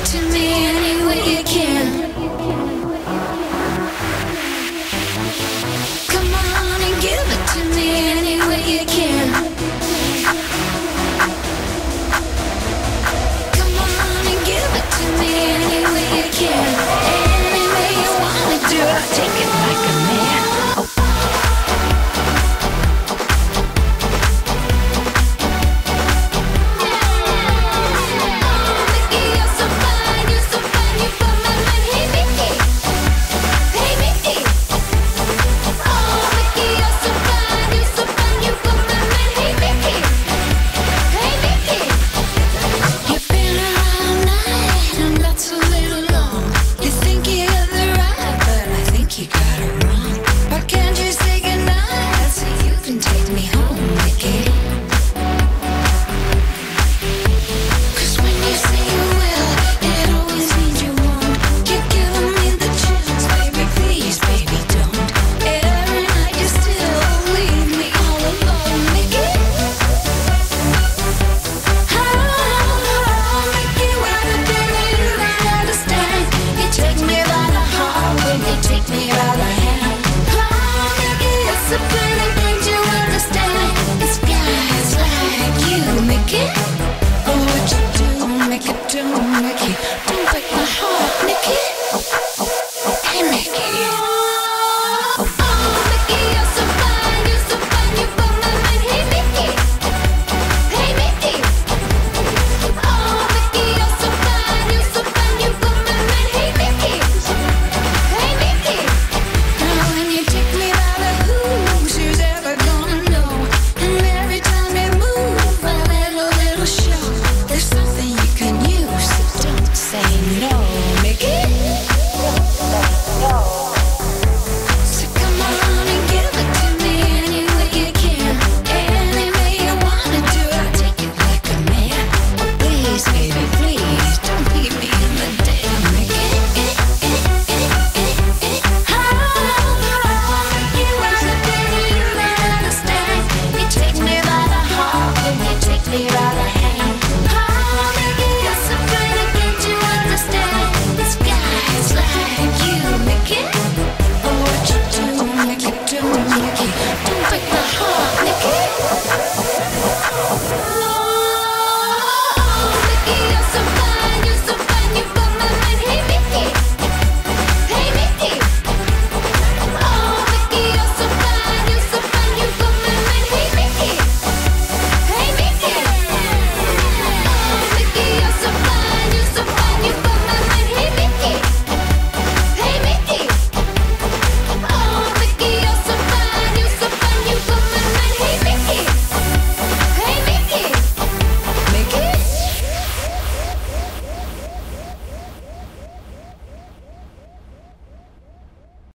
to me any way you can. Come on and give it to me any way you can. Come on and give it to me any way you can. Any way you wanna do it, I'll take it like a man. Make it